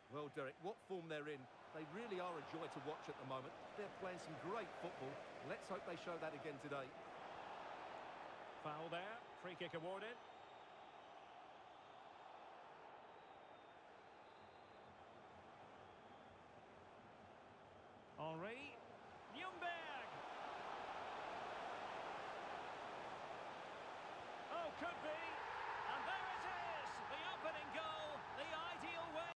Well, Derek, what form they're in. They really are a joy to watch at the moment. They're playing some great football. Let's hope they show that again today. Foul there. Free kick awarded.